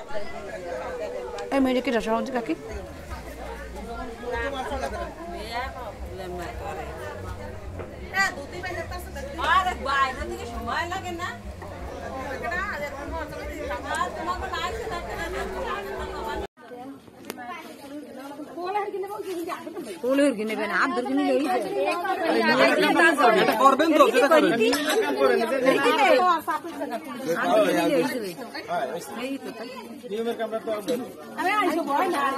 এই মেয়েটা কি রসা হচ্ছে কাকি? সময় লাগে না কোলের কিনে নেবেন আব্দুল কিনে করবেন তো যেটা করেন নিয়মের কামরা তো আরে আইসো ভয় না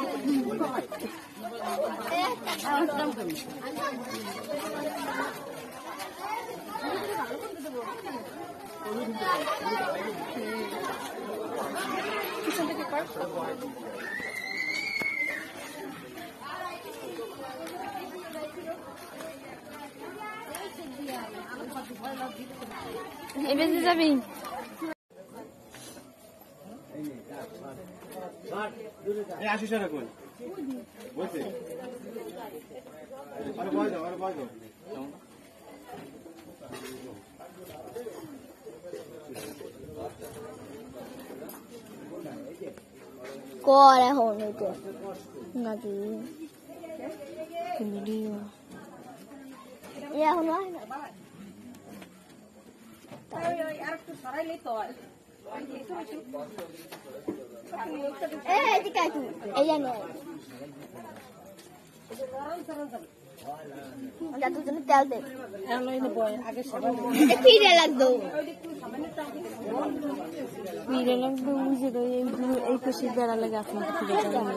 এবার যাবি আশিস রাখুন বলছে আরে ভয় দাও আরে ভয় দাও করে এখন এটা নাকি ভিডিও এখন হয় না দুজনে তেল দে ফিরে লাগতো ফিরে লাগতো বুঝে এই পাশে বেড়া লাগে আপনাকে ফিরে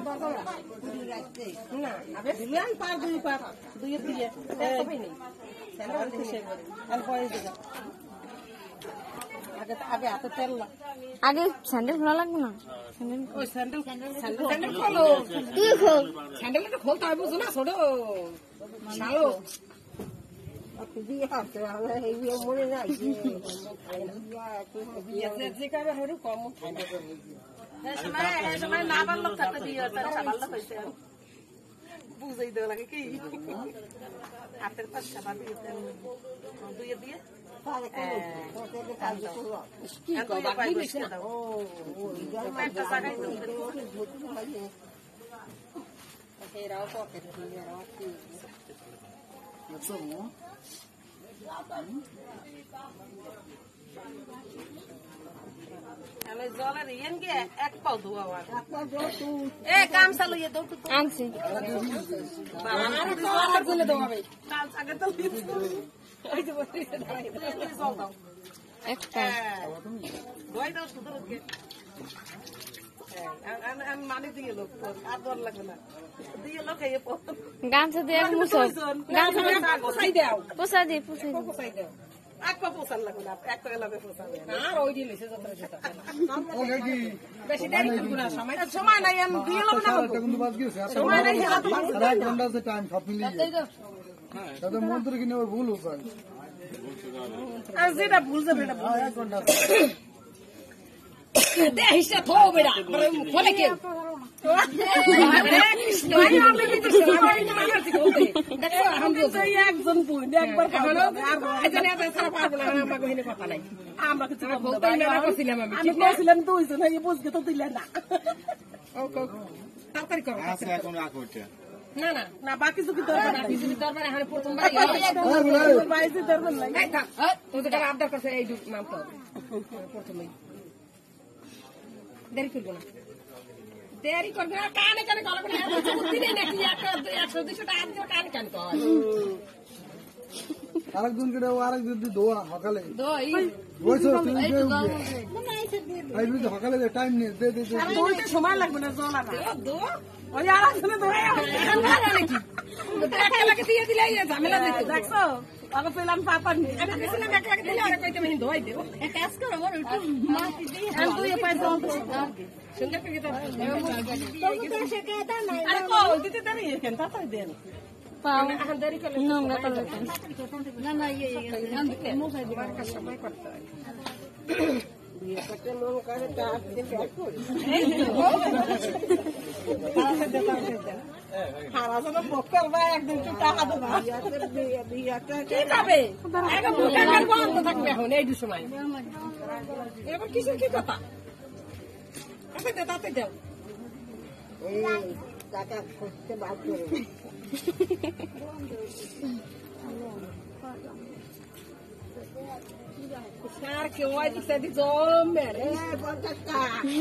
আগে স্যান্ডেল খোলা লাগবে না স্যান্ডেল খোলো তুই খোল স্যান্ডেলটা খোলতে হবে বুঝো না ছোট শালো মনে নাই না পারলো বুঝাই দেওয়া লাগে কি হাতের পাশ সাবা দিয়ে দুইয়ে দিয়ে জলের ইয়েন গে এক পাও ধোয়া এ কাম চালু ইয়ে দৌড় আনছি কাল আগে তো মানে দিয়ে লোক আর দর লাগবে না দিয়ে লোক গামছা দিয়ে পোষাই দাও পোষাই দিয়ে পোষাই দাও এক পা পোষার লাগবে না এক পা লাগবে পোষাবে আর ওই দিয়ে লিখে যত বেশি দেরি করব না সময় নাই আমি দিয়ে লোক না সময় নাই এক ঘন্টা সে টাইম সব মিলিয়ে তাতে মন্ত্র কিনে ওর ভুল হয় আর যেটা ভুল যাবে না এক ঘন্টা দেহিসা থো বেড়া ফলে কে একজন একবার কথা নাই আমরা কিছু বলছিলাম দুইজন বুঝতে তো দিলেন না তাড়াতাড়ি করো না না না বাকি যদি দরবার এখন প্রথমবার আবদার করছে এই নাম তো প্রথমেই দেরি করবো না দেরি করবে না কানে কানে গলা করে বুদ্ধি নেই নাকি 100-200 টাকা দিয়ে কানে কানে তো আরেকজন কে দাও আরেকজন দি দোয়া সকালে দই বইছো তুমি আই বুঝ সকালে টাইম নেই দে দে দইতে সময় লাগবে না জল আর দো ওই আরেকজনে দোয়া নাকি একটা লাগে দিয়ে দিলে এই ঝামেলা দিতে দেখছো আগে পেলাম পাপার নি আমি পেছিলাম এক লাগে দিলে আর কইতে আমি দই দেব এক কাজ করো মোর একটু মাটি দিয়ে আমি দুই পাই দাও সুন্দর করে দাও তো সে কেতা নাই আরে কো দিতে দেরি কেন তাই দেন পাও এখন দেরি করলে নোংরা করলে না না এই মোসাই দিবার কাজ সময় করতে হয় বিয়ে করতে লোন করে টাকা দিতে করি এই তো হারাজনা বকর ভাই একদম তো টাকা দেবা বিয়াটা কি পাবে আগে বুকার বন্ধ থাকবে এখন এই সময় এবার কিছু কি কথা তাতে দাও টাকা করতে বাদ করে স্যার কেউ দিছে দি জমে রে 50 টাকা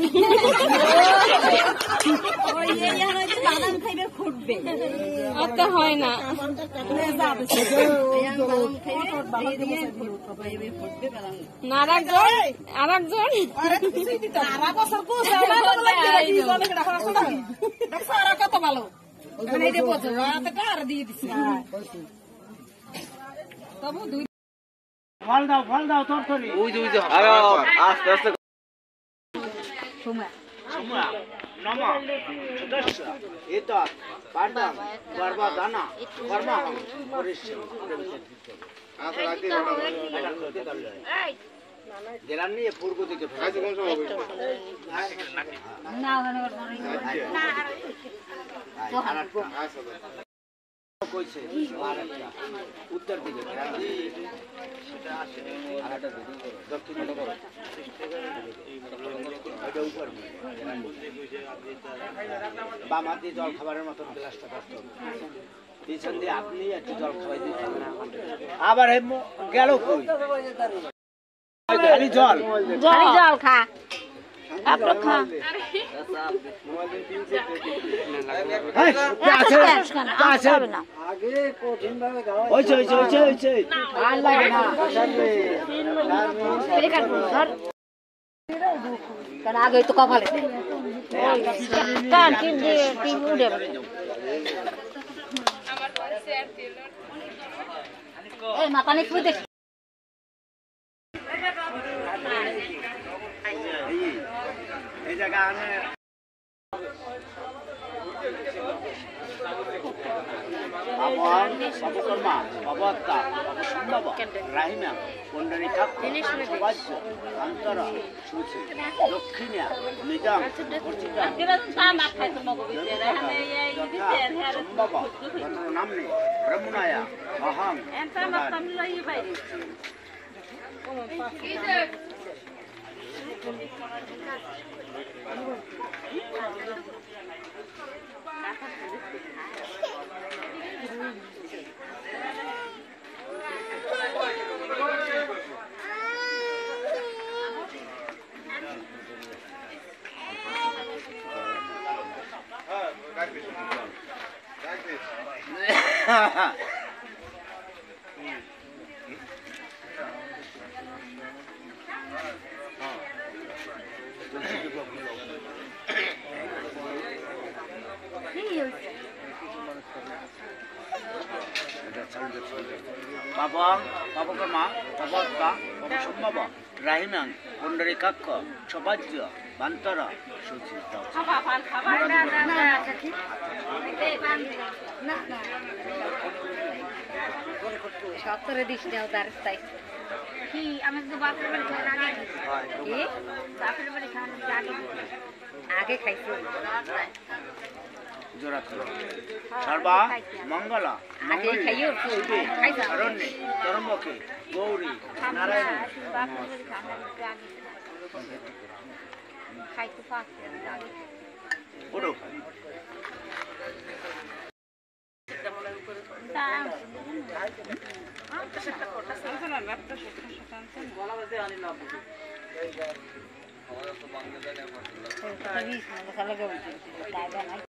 ওই ইয়ারা যে বাদাম খাইবে ফুটবে অত হয় না বাদাম খাইবে ফুটবে বাদাম না আরেকজন আরে তুই দিতে সারা বছর কো সারা লাগে দি জমে কেডা খরা খরা দেখছ আর কত ভালো মানে এই বছর রাতটা আর দিয়ে দিছি তবু দুই ফল দাও তরতরি ওই যে আরে আস্তে আস্তে সময় নমা দশ এটা বাদাম বারবা দানা কর্মা পরিশ্রম আচ্ছা রাখি এই জেলার নিয়ে পূর্ব দিকে ফেলে কোন সময় হবে না ওখানে কইছে আরেকটা উত্তর দিকে সেটা আসে আরেকটা দক্ষিণ দিকে করো এটা উপর বাম হাতে জল খাবারের মতন গ্লাসটা করতে হবে পিছন দিয়ে আপনি একটু জল খাওয়াই দিতে আবার গেল কই খালি জল জল খা আপনার খা আগে তো কপালে মাথা নেই খুঁজে এই জায়গা অবকর্মা অবত্তা অবসম্ভব রাহিমা পুণ্ডরীকাক্ষ বাহ্য অন্তর সূচি দক্ষিণা নিজাম সম্ভব নামনি ব্রহ্মণায়া অহং অবকর্মা অবত্তা অবসম্ভব রাহিমাং পুণ্ডরীকাক্ষ সবাজ্য বান্তর সূচি সত্তরে দিস নেও তার তাই কি আমি তো বাপের বাড়ি খাওয়ার আগে কি বাপের বাড়ি খাওয়ার আগে খাইছি জোড়া করো সর্বা মঙ্গলা আগে খাইও খাইছা শরণ্যে তরম্বকে গৌরী নারায়ণ খাইতে পারছি ওড়ো মশলা